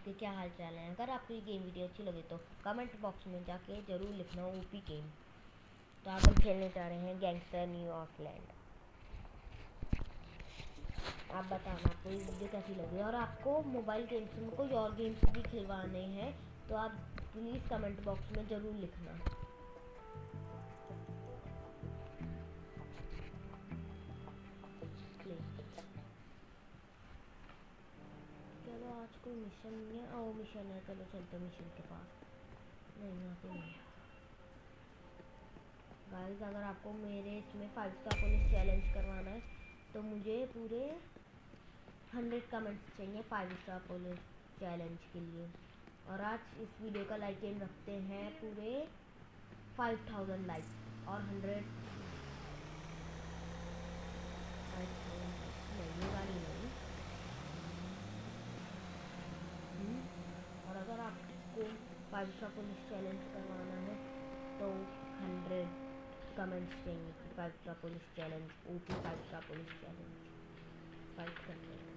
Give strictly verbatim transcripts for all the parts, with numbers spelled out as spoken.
आपके क्या हाल चाल हैं। अगर आपको ये गेम वीडियो अच्छी लगे तो कमेंट बॉक्स में जाके ज़रूर लिखना ओपी गेम। तो आज हम खेलने जा रहे हैं गैंगस्टर न्यू ऑकलैंड। आप बताना आपको ये वीडियो कैसी लगी, और आपको मोबाइल गेम्स में कोई और गेम्स भी खिलवाने हैं तो आप प्लीज़ कमेंट बॉक्स में ज़रूर लिखना। चलो आज कोई मिशन नहीं है। ओ मिशन है, चलो चलते मिशन के पास। नहीं यहाँ पे नहीं। गाइस अगर आपको मेरे इसमें फाइव स्टार पुलिस चैलेंज करवाना है तो मुझे पूरे हंड्रेड कमेंट्स चाहिए फाइव स्टार पुलिस चैलेंज के लिए। और आज इस वीडियो का लाइक एम रखते हैं पूरे फाइव थाउजेंड लाइक्स और हंड्रेड नहीं वाली नहीं। और अगर आपको फाइव स्टार पुलिस चैलेंज करवाना है तो हंड्रेड कमेंट्स चाहिए कि five star police challenge OP five star police challenge fight करते हैं।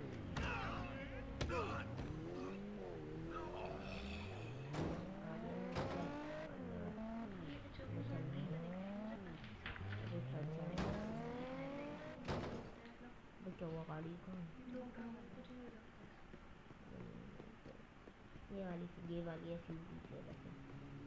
क्या हुआ गाड़ी को? ये वाली ये वाली ऐसी ले लेते हैं।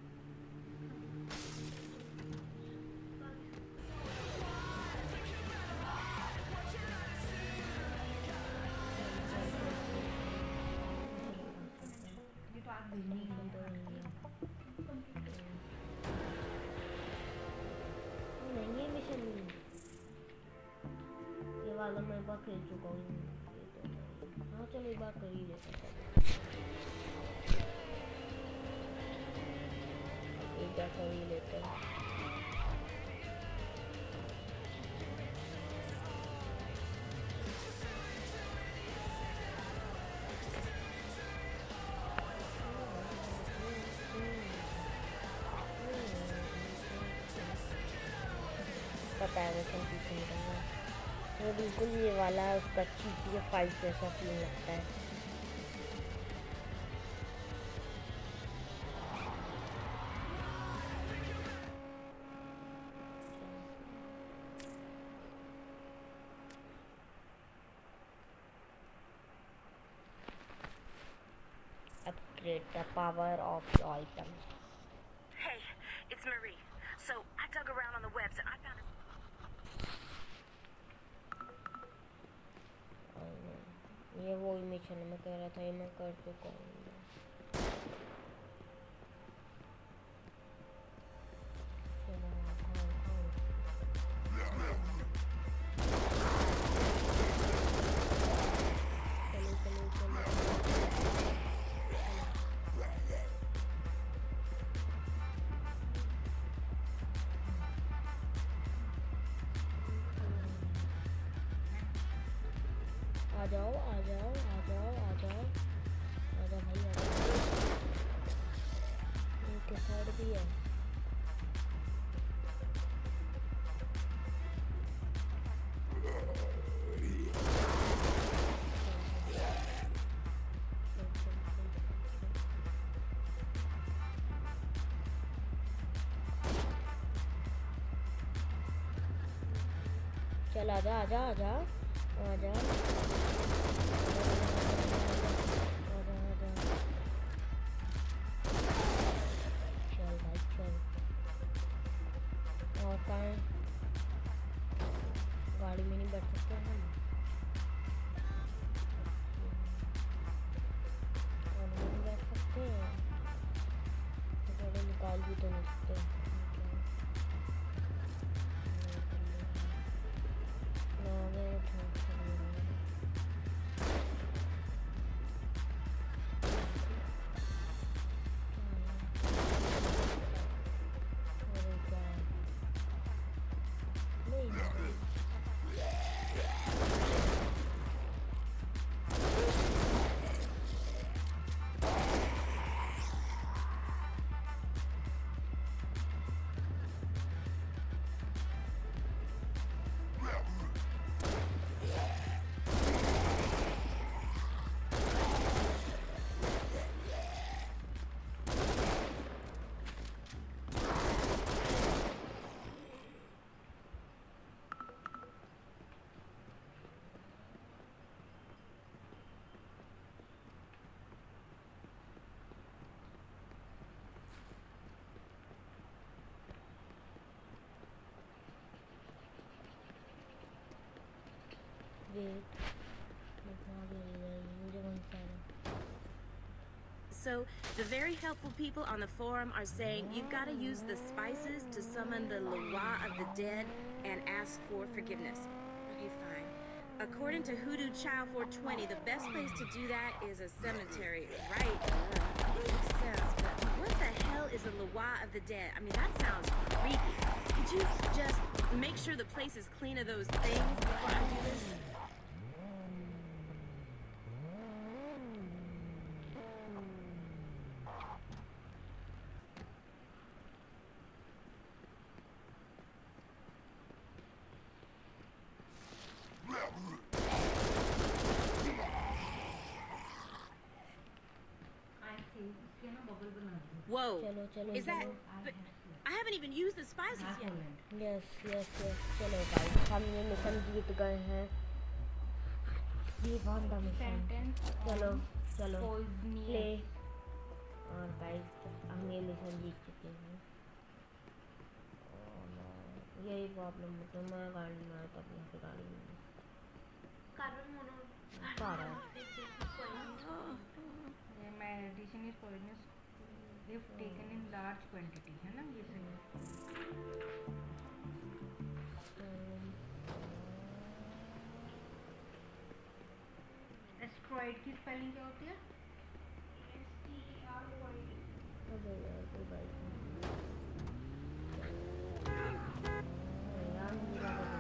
नहीं ये मिशन ये वाला मैं एक बार खेल चुका हूँ। हाँ चलो एक बार कर ही लेते हैं। एक बार कर ही लेते हैं। पता है वैसे पीछे निकलना वो बिल्कुल ये वाला उसका चीटी फाइव जैसा फील लगता है। Upgrade the power of the item. Hey, it's Marie. So I dug around on the webs and I found a ये वो मिशन में कह रहा था ये मैं कर चुका हूँ। आ जाओ आ जाओ आ जाओ आ जाओ आ जाओ भाई आ जाओ। एक साइड भी है। चल आजा आजा आजा आजा चल भाई चल। और कहाँ गाड़ी में नहीं बैठ सकते हम? गाड़ी में नहीं बैठ सकते, गाड़ी निकाल भी तो नहीं सकते। So, the very helpful people on the forum are saying you've got to use the spices to summon the Loa of the dead and ask for forgiveness. Okay, fine. According to Hoodoo Child four twenty, the best place to do that is a cemetery, right? Uh, makes sense, but what the hell is a Loa of the dead? I mean, that sounds creepy. Could you just make sure the place is clean of those things before I do this? Whoa. चलो चलो Is that... चलो But I haven't even used the spices yet. Yes yes yes चलो guys हम ये mission जीत गए हैं ये बहुत बड़ा मिशन चलो चलो प्ले और गाइस हम ये मिशन जीत चुके हैं यही प्रॉब्लम होता है मैं गाड़ी में आया तब यहाँ पे गाड़ी में Carbon monoxide medicine is poisonous if taken in large quantity है ना ये सही एस्ट्रॉइड की स्पेलिंग क्या होती है S T R O I अबे यार कोई बात नहीं यार मुझे क्या पता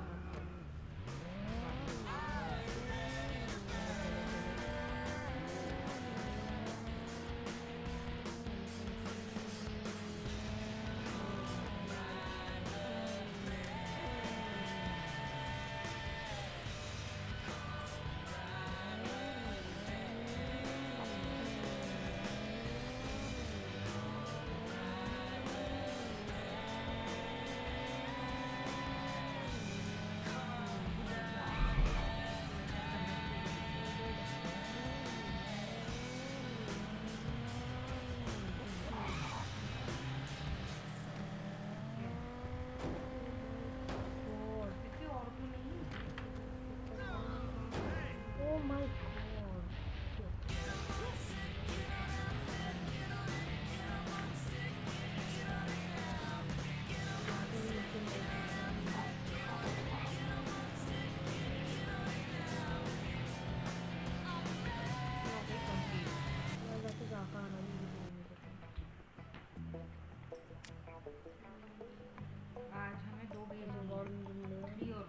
आज हमें दो भेज थ्री और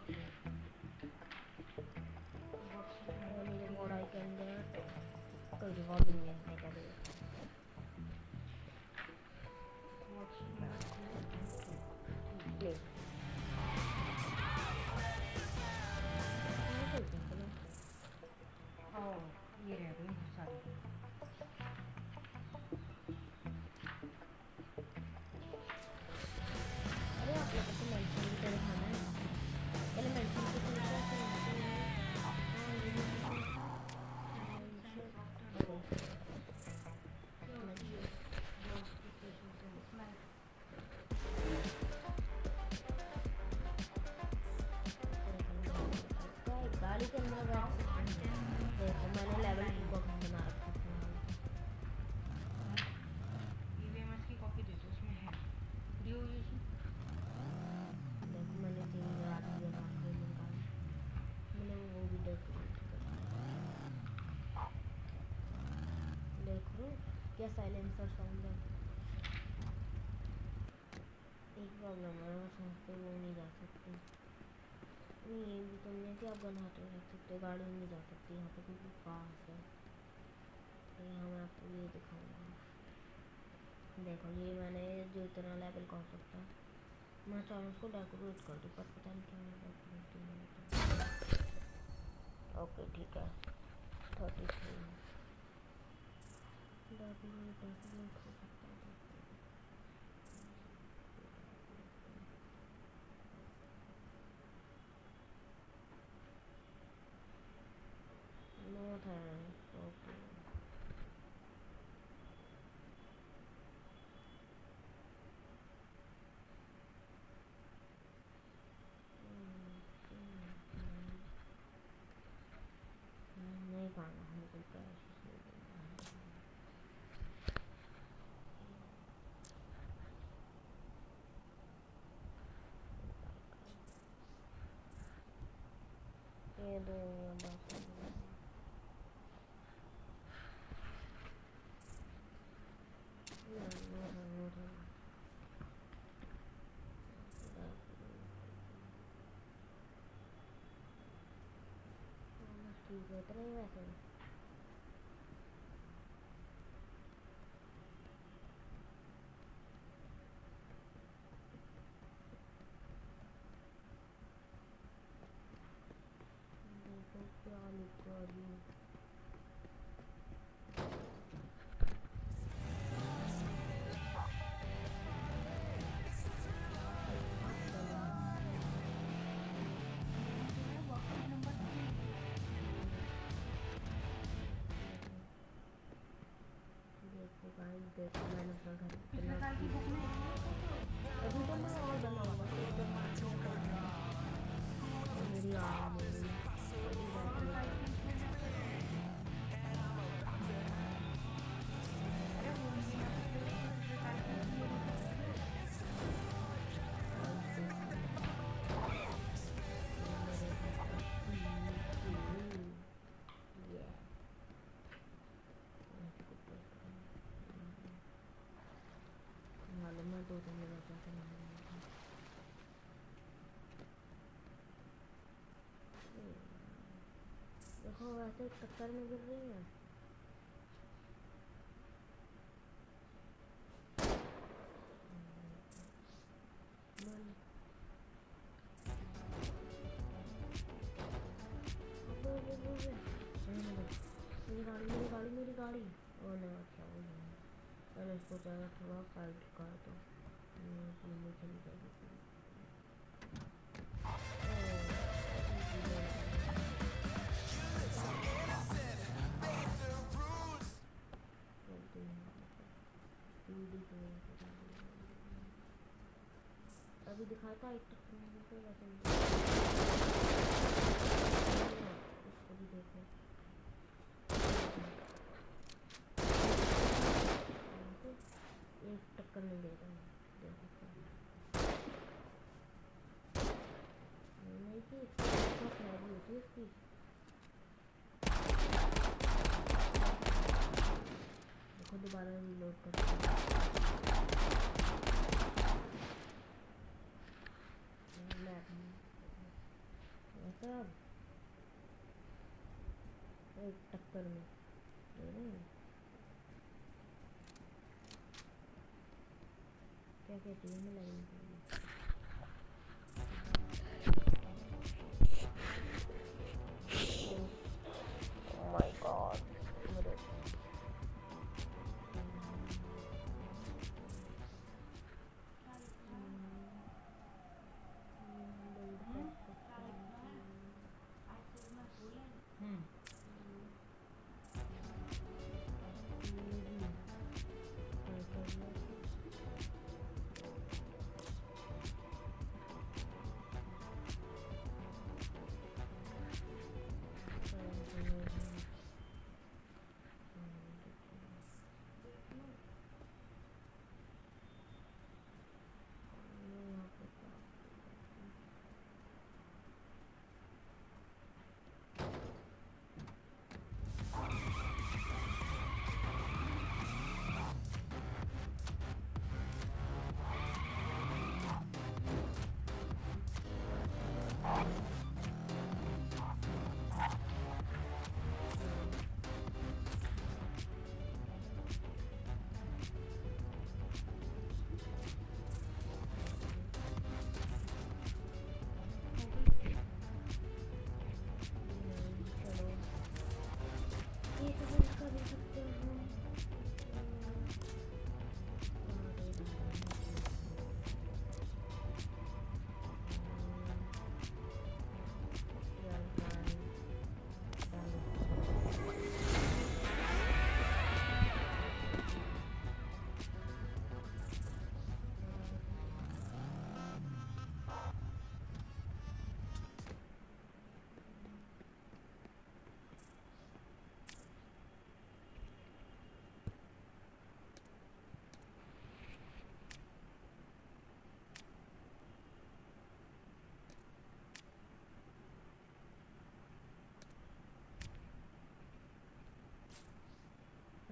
what I can get कोई रिवॉल्व नहीं है मैं क्या करूँ प्ले ओह ये रह गई सारी अरे आप लोगों को मेंशन भी तो दिखाना है पहले मेंशन तो करना है गाड़ी के अंदर देखो मैंने लेवल टू बॉक्स बना रखा था ईवीएमएस की कॉपी दे दो उसमें है ड्यूरेशन देखो मैंने तीन रात दिया था मैंने वो भी देख देखो क्या साइलेंसर साउंड है एक प्रॉब्लम है समझते वो नहीं जा सकते नहीं ये भी तुमने क्या बनाते रख सकते गाड़ी में नहीं जा सकती यहाँ पे क्योंकि पास है तो यहाँ मैं आपको ये दिखाऊंगा देखो ये मैंने जो इतना लेवल का हो सकता है मैं चाहूँ उसको डेकोरेट कर दूँ पर पता नहीं क्यों डेकोरेट नहीं होता ओके ठीक है थर्टी थ्री डेकोरेट डेकोरेट हो सकता है नो थैंक्स ओके नहीं खाना हमको कैश नहीं देना दो बस। ठीक है इतना ही वैसे देखो क्या लिखा अभी। देखो गाइस देखो मैंने अपना घर पिछले साल की बुक में अभी तो मैं और बनाऊंगा तो एकदम मेरी आ गई मालूम है दो दिन में क्या करना है। देखो वैसे टक्कर में गिर रही है। मेरी गाड़ी मेरी गाड़ी मेरी गाड़ी ओ नहीं अच्छा वो नहीं मैंने इसको ज़्यादा थोड़ा साइड कर दो चली जाएगी। अभी दिखाता है तो वैसे इसको भी देखो एक टक्कर नहीं दे रहा देखो नहीं कि इसकी खैरी होती है इसकी। देखो दोबारा रीलोड करते हैं। ऐसा अब एक टक्कर में क्या कहती है लाइन के लिए ओह माय गॉड मेरे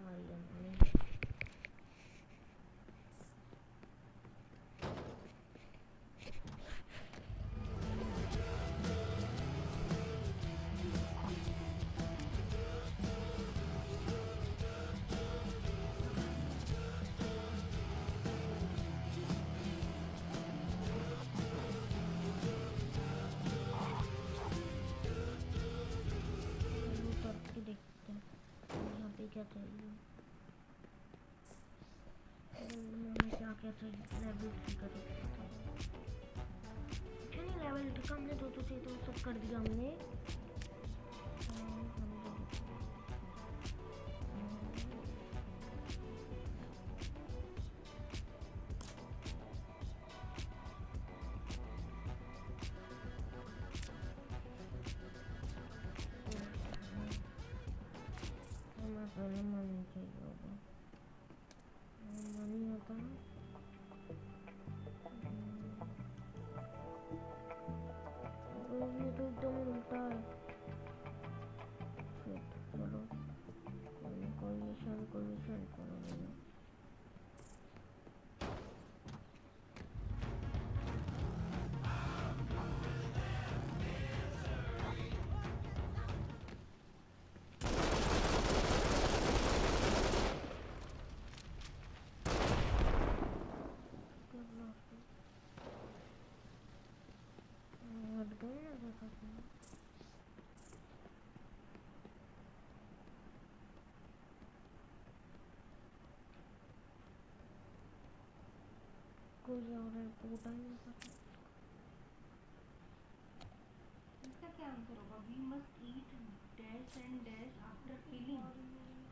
सारी हमने क्या चाहिए, हमें क्या क्या चाहिए, लेवल थ्री का देखते क्यों नहीं लेवल थ्री का हमने दो दो चाहिए तो सब कर दिया हमने। पहले मनी चाहिए होगा, मनी होता है ये तो एकदम उल्टा है। चलो कोई निशान कोई निशान करो नहीं। कोई और रिपोर्ट आई नहीं पता इसका क्या आंसर होगा? We must eat dash and dash after killing.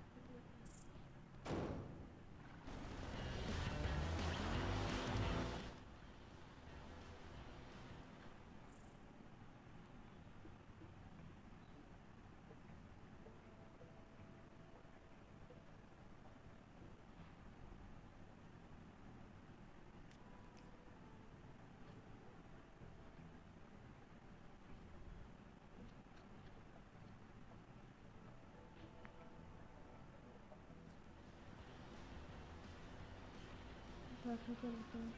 कैसे चलते हैं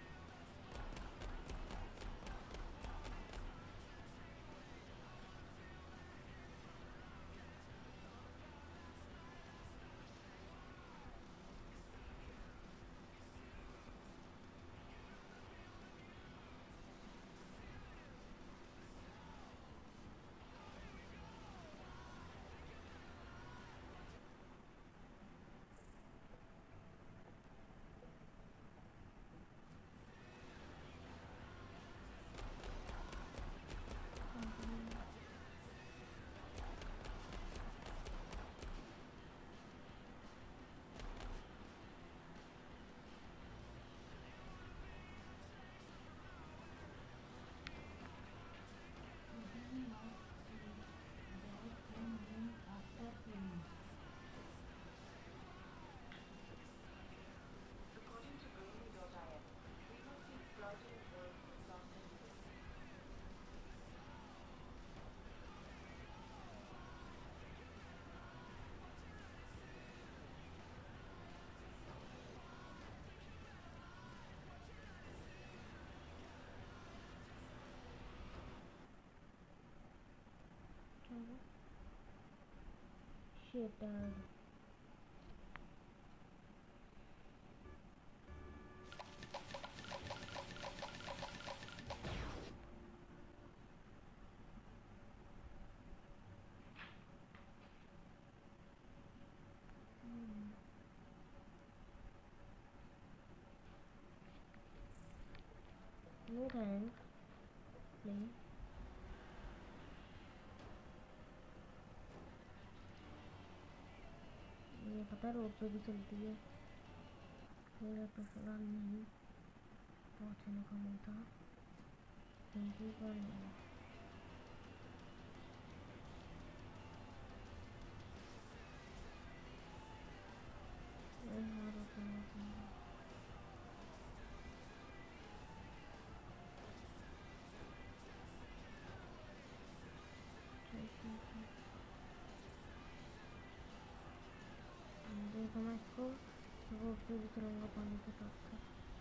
शेटर नो थैंक्स प्लीज। ये पता है रोड पे भी चलती है, मेरा तो फिलहाल नहीं पहुँचने का मन था क्योंकि पर नहीं था मैं इसको रोड पे भी चलाऊंगा पानी के साथ साथ।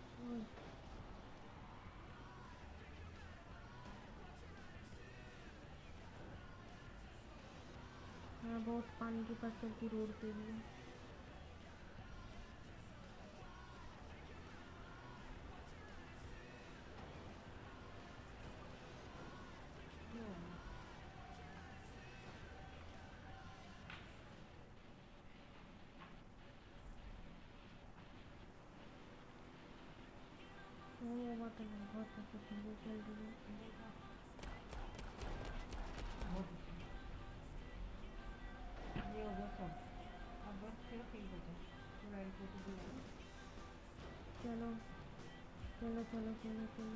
हाँ बहुत पानी के पास चलती रोड पे भी है। वो बात है बहुत अच्छी चीज़ें चल रही है। ये हो गया सब, अब बस सिर्फ एक बचा पूरा इनको तो दिया। चलो चलो चलो चलो चलो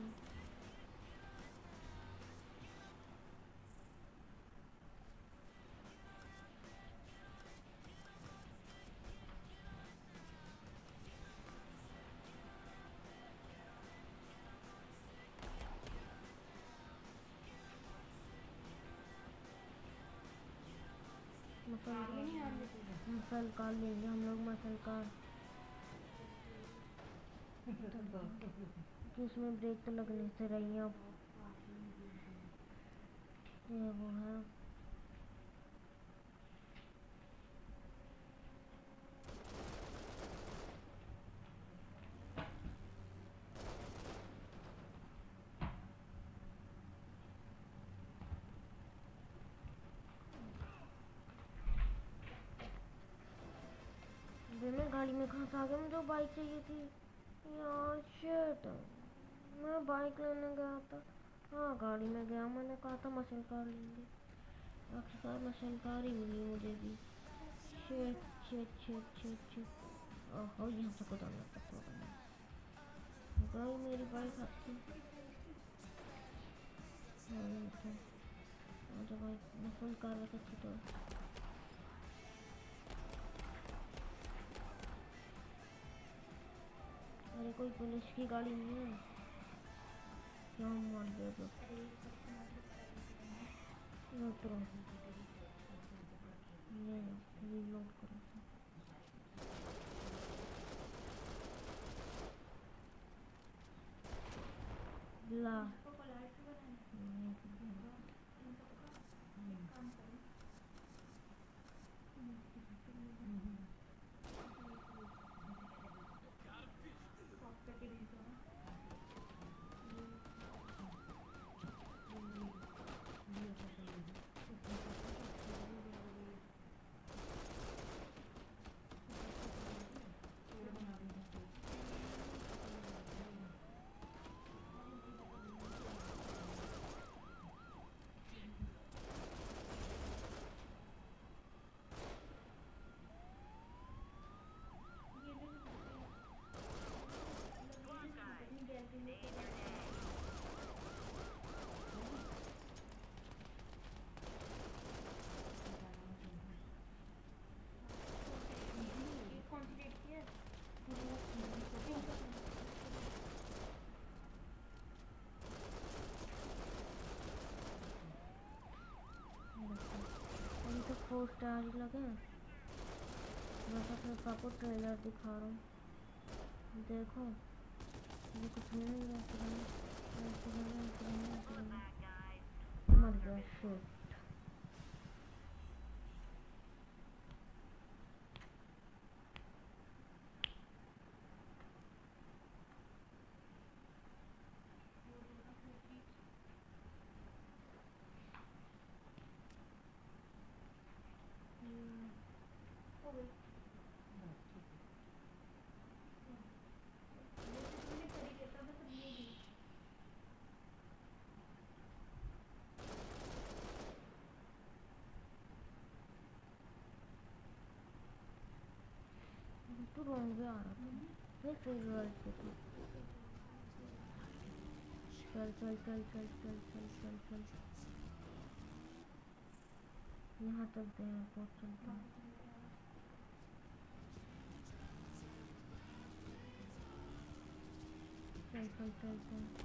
मसल मसल कार लेंगे हम लोग, मसल कार। तो उसमें ब्रेक तो लगने से रही है अब। ये वो है मैं गाड़ी में कहाँ से आ गया, मुझे बाइक चाहिए थी यार। शिट, मैं बाइक लेने गया था। हाँ गाड़ी में गया, मैंने कहा था मसल कार लेंगे, आखिरकार मसल कार ही मिली मुझे भी। Shit shit shit shit shit ओहो यहाँ से कुदाना पड़ता होगा गई मेरी बाइक आपकी। तो भाई मसल कार वैसे अच्छी तो अरे कोई पुलिस की गाड़ी नहीं है क्या मार दिया तो उतरो ये रीलोड करो ला फोर स्टार ही लगे। मैं तो अपने पापा को ट्रेलर दिखा रहा हूँ, देखो ये कुछ नहीं है। मर गया शिट। तो रॉन्ग भी आ रहा था मैं फिर वर्ड पे थी। चल चल चल चल चल चल चल चल यहाँ चलते हैं, बहुत चलते हैं। चल चल चल चल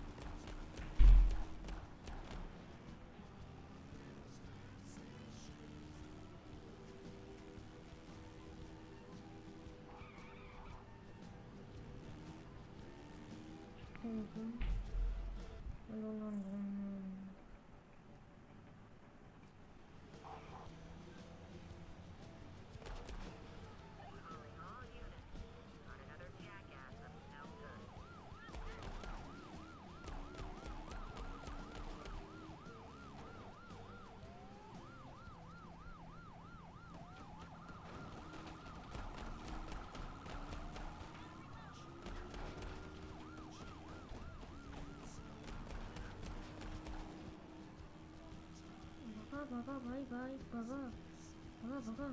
भगा भाई भाई भगा भगा भगा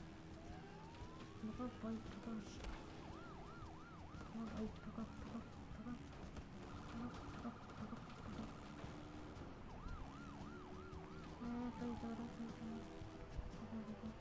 भगा भाई भगा भगा भाई भगा भगा भगा भगा भगा भगा हाँ सही जा रहा सही जा रहा भगा भगा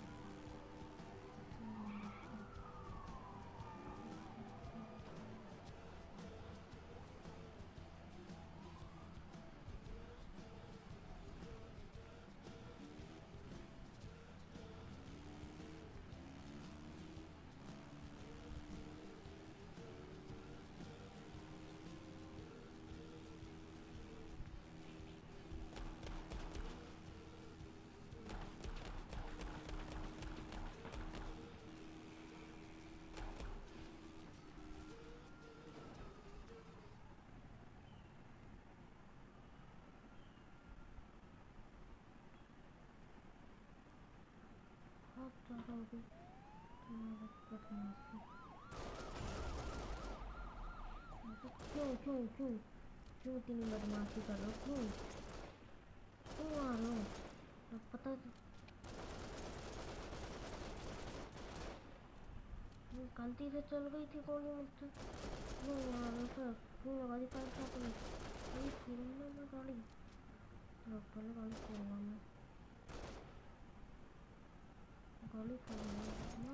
बहुत ज़्यादा हो गई क्यों क्यों क्यों क्यों इतनी बदमाशी कर रहे हो क्यों क्यों आ रहे हो पता गलती से चल गई थी गोली मुझसे क्यों आ रहे हो सर क्यों लगा दी फाइव स्टार पुलिस अभी खोलना मैं गाड़ी पहले गाड़ी खोलना मैं गाड़ी खोलना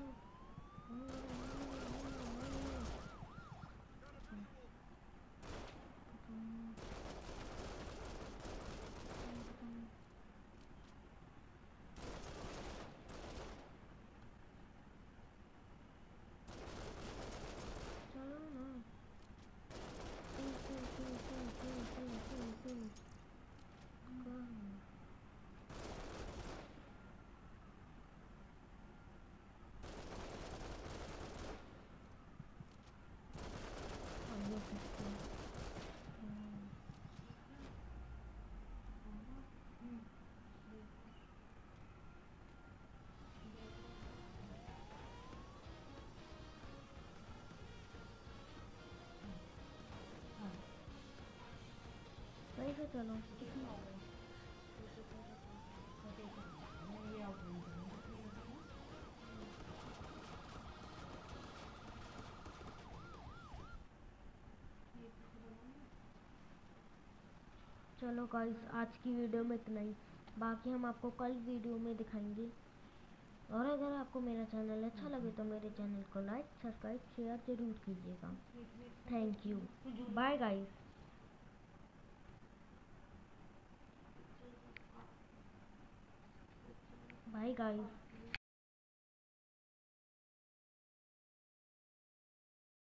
सही से चलो चलो गाइस आज की वीडियो में इतना ही बाकी हम आपको कल वीडियो में दिखाएंगे और अगर आपको मेरा चैनल अच्छा लगे तो मेरे चैनल को लाइक सब्सक्राइब शेयर जरूर कीजिएगा thank you bye guys bye guys